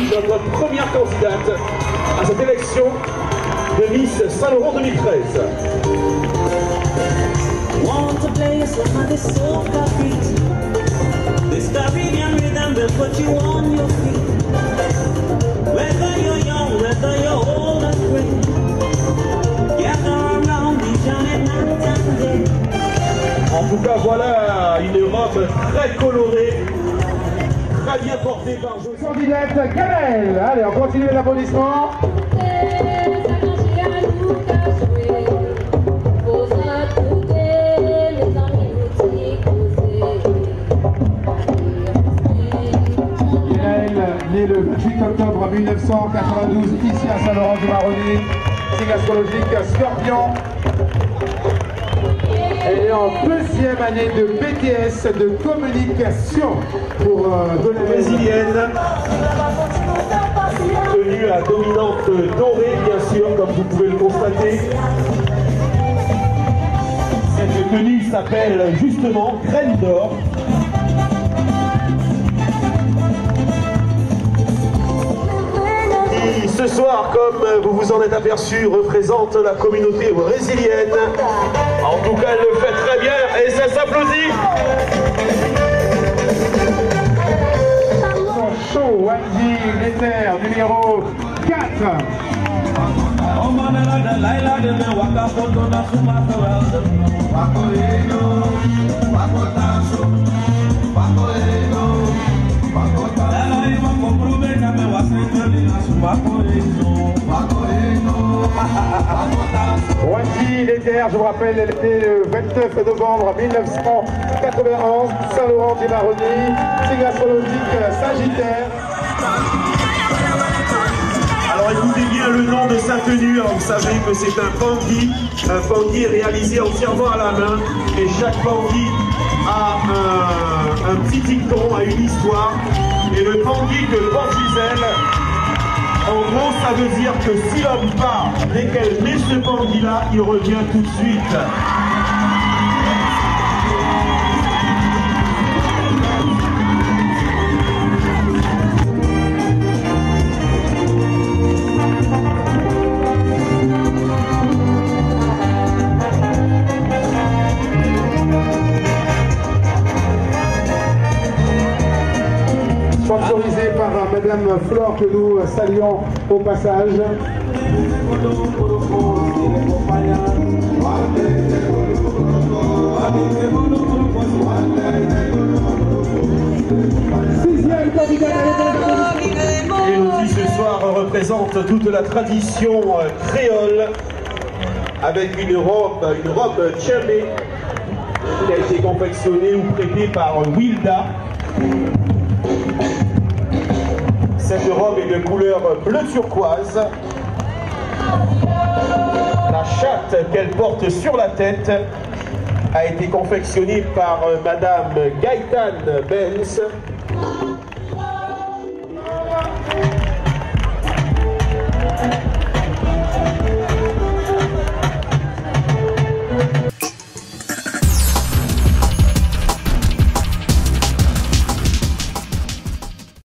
notre première candidate à cette élection de Miss Saint-Laurent 2013. Want to play some of this soca beat. This Caribbean rhythm will put you on your feet. Whether you're young, whether you're old or gray, gather around the giant night and day. En tout cas, voilà une robe très colorée, très bien portée par José. Candidate Kamel. Allez, on continue l'applaudissement. Né le 28 octobre 1992 ici à Saint-Laurent-du-Maroni, signe astrologique Scorpion. Elle est en deuxième année de BTS de communication pour donner Brésilienne, tenue à dominante dorée bien sûr, comme vous pouvez le constater. Cette tenue s'appelle justement Graine d'or. Qui, ce soir, comme vous vous en êtes aperçu, représente la communauté brésilienne. En tout cas, elle le fait très bien et ça s'applaudit. son show, Wanji, l'éther, numéro 4. Wanji, l'éther, je vous rappelle, elle était le 29 novembre 1991, Saint-Laurent-du-Maroni, signe astrologique Sagittaire. Alors écoutez bien le nom de sa tenue, alors, vous savez que c'est un pangui réalisé entièrement à la main, et chaque pangui a un petit dicton, a une histoire, et le pangui que porte Gisèle, en gros ça veut dire que si l'homme part, dès qu'elle met ce pangui là, il revient tout de suite. Sponsorisé par Madame Flore que nous saluons au passage. Sixième candidate à l'élection. Et aussi ce soir représente toute la tradition créole avec une robe tchamé qui a été confectionnée ou prêtée par Wilda. Cette robe est de couleur bleu turquoise. La chatte qu'elle porte sur la tête a été confectionnée par Madame Gaëtane Benz.